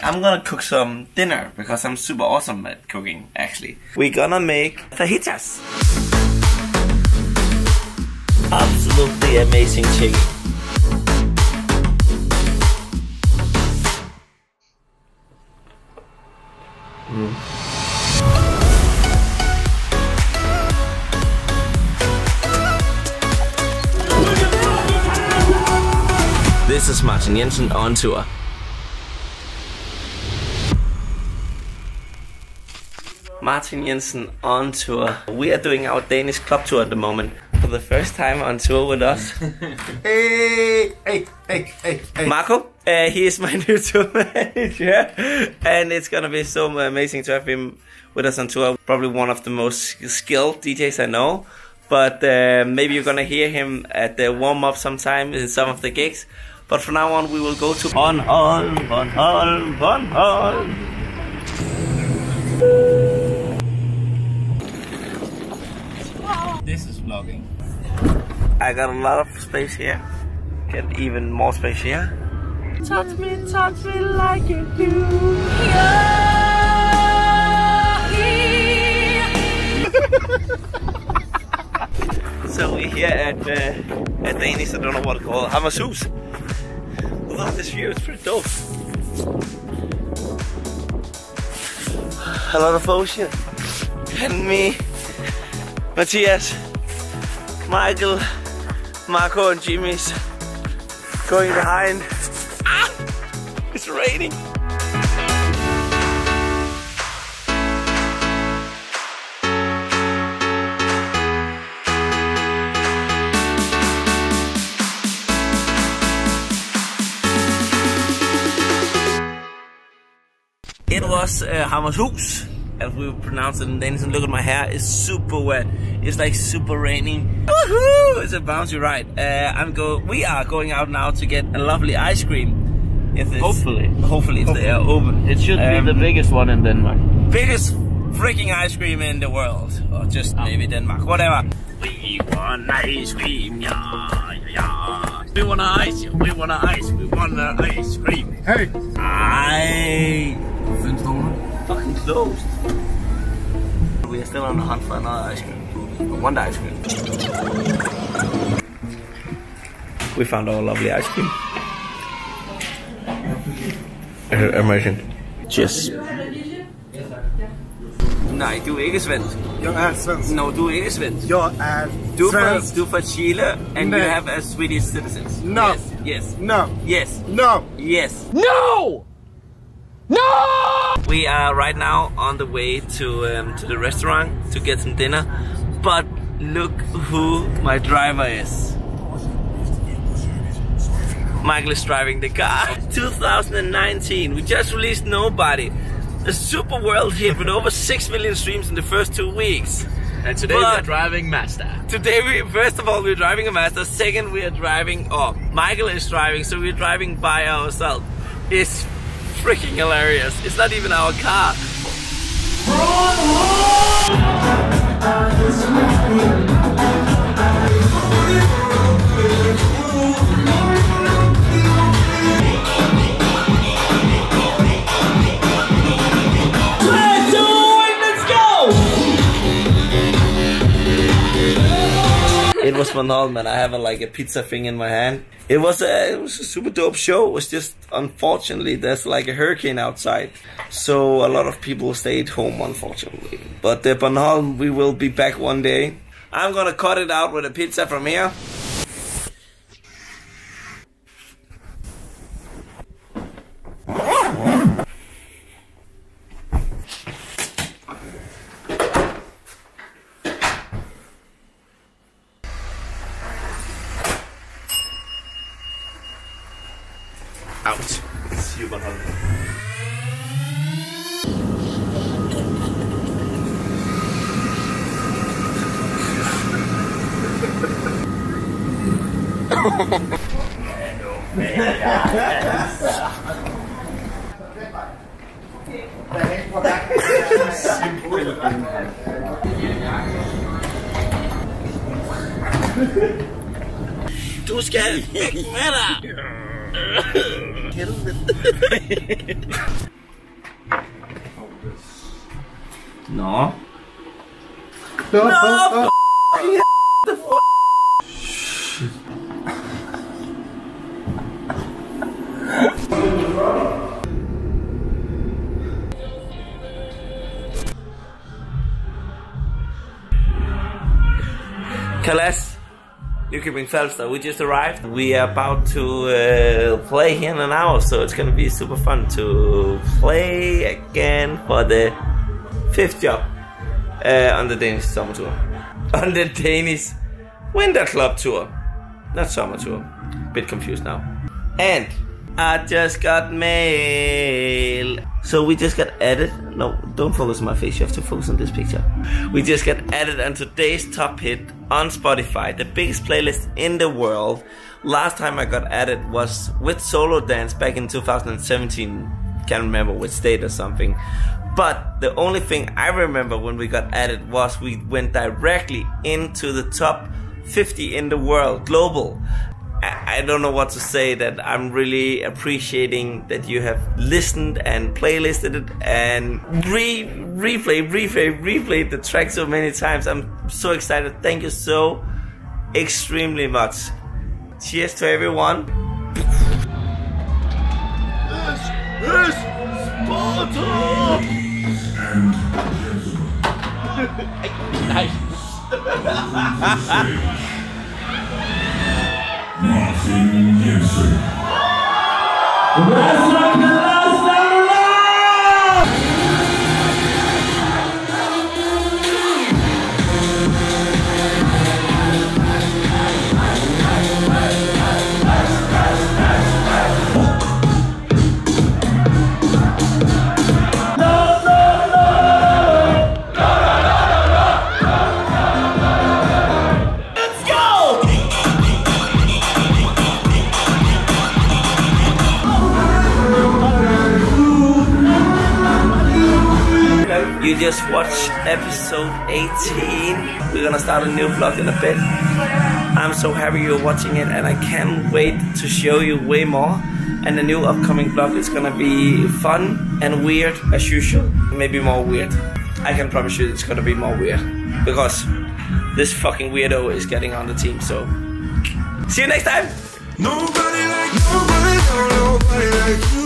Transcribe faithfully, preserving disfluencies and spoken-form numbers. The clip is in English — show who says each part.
Speaker 1: I'm gonna cook some dinner because I'm super awesome at cooking, actually. We're gonna make fajitas. Absolutely amazing chicken. Mm. This is Martin Jensen on tour. Martin Jensen on tour. We are doing our Danish club tour at the moment. For the first time on tour with us.
Speaker 2: Hey, hey, hey, hey, hey.
Speaker 1: Marco, uh, he is my new tour manager. And it's gonna be so amazing to have him with us on tour. Probably one of the most skilled D Js I know. But uh, maybe you're gonna hear him at the warm-up sometime in some of the gigs. But from now on we will go to Bornholm, Bornholm, Bornholm. This is vlogging. I got a lot of space here. Get even more space here. Touch me, touch me like you do. So we're here at uh, at Danish, I don't know what to call it, Hammershus. Look at this view, it's pretty dope. A lot of ocean. And me, Matthias, Michael, Marco and Jimmy's going behind. Ah! It's raining. It was uh, Hammershus, as we pronounce it in Danish, and look at my hair, it's super wet. It's like super raining. Woohoo! It's a bouncy ride. Uh, I'm go. We are going out now to get a lovely ice cream. If
Speaker 3: Hopefully.
Speaker 1: Hopefully if they are open.
Speaker 3: It should
Speaker 1: um,
Speaker 3: be the biggest one in Denmark.
Speaker 1: Biggest freaking ice cream in the world. Or just oh. maybe Denmark, whatever. We want ice cream, yeah, yeah. We want ice, we want ice, we want ice cream.
Speaker 2: Hey!
Speaker 1: I fucking closed. We are still on the hunt for another ice cream. One ice cream. We found our lovely ice cream. Amazing. Cheers. Nej, du er ikke svensk.
Speaker 2: Jeg er svensk.
Speaker 1: No, du er ikke svensk.
Speaker 2: Jeg er
Speaker 1: Du er fra,
Speaker 2: svensk.
Speaker 1: du er fra Chile, and
Speaker 2: No.
Speaker 1: you have a Swedish citizens.
Speaker 2: No.
Speaker 1: Yes. Yes.
Speaker 2: No.
Speaker 1: Yes.
Speaker 2: No.
Speaker 1: Yes.
Speaker 3: No! No!
Speaker 1: We are right now on the way to um, to the restaurant to get some dinner. But look who my driver is. Michael is driving the car. two thousand nineteen, we just released Nobody. A super world hit with over six million streams in the first two weeks.
Speaker 3: And today
Speaker 1: But
Speaker 3: we're driving Mazda.
Speaker 1: Today we, first of all, we're driving a Mazda. Second, we are driving, oh, Michael is driving, so we're driving by ourselves. It's freaking hilarious. It's not even our car. It was Bornholm, and I have a, like a pizza thing in my hand. It was a it was a super dope show. It was just unfortunately there's like a hurricane outside, so a lot of people stayed home unfortunately. But the Bornholm, we will be back one day. I'm gonna cut it out with a pizza from here. Out. See you, Bornholm. Du skal væk med dig! helvede. Nå.
Speaker 2: Nå,
Speaker 1: Nå,
Speaker 2: nå,
Speaker 1: Kalas, Nykøbing Falster, we just arrived. We are about to uh, play here in an hour, so it's gonna be super fun to play again for the fifth job uh, on the Danish summer tour. On the Danish winter club tour. Not summer tour. Bit confused now. And I just got mail. So we just got added. No, don't focus on my face. You have to focus on this picture. We just got added on today's top hit on Spotify, the biggest playlist in the world. Last time I got added was with Solo Dance back in two thousand seventeen. Can't remember which state or something. But the only thing I remember when we got added was we went directly into the top fifty in the world, global. I don't know what to say, that I'm really appreciating that you have listened and playlisted it and re replay, replay, replayed the track so many times. I'm so excited. Thank you so extremely much. Cheers to everyone.
Speaker 2: This is Sparta!
Speaker 3: Nice.
Speaker 4: Martin Jensen.
Speaker 1: You just watched episode eighteen. We're gonna start a new vlog in a bit. I'm so happy you're watching it, and I can't wait to show you way more. And the new upcoming vlog is gonna be fun and weird as usual. Maybe more weird. I can promise you it's gonna be more weird, because this fucking weirdo is getting on the team. So see you next time.
Speaker 4: Nobody like nobody, nobody like you.